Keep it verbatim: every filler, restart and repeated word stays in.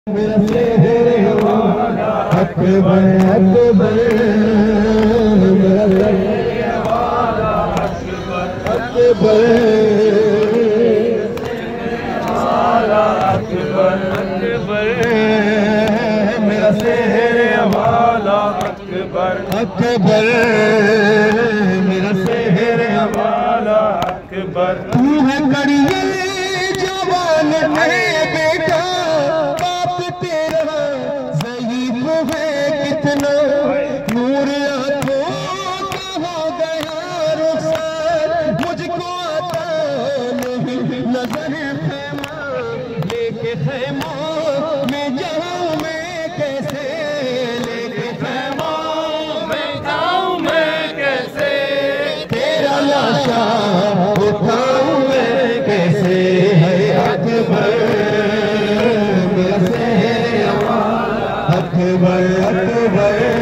मेरा शहर वाला अकबर अकबर मेरा शहर वाला अकबर अकबर वाला अकबर अकबर मेरा शहर वाला अकबर अकबर मेरा शहर वाला अकबर। तू है कड़िए जवान है बेटा, कितना नूर आंखों का हो गया रुखसत, मुझको आता नहीं नजर खैमा लेके खैमा में जाऊं मैं कैसे, लेके खैमा में जाऊं मैं कैसे, तेरा लाशा उठाऊं मैं कैसे। है अकबर मेरा शहर वाला अकबर अकबर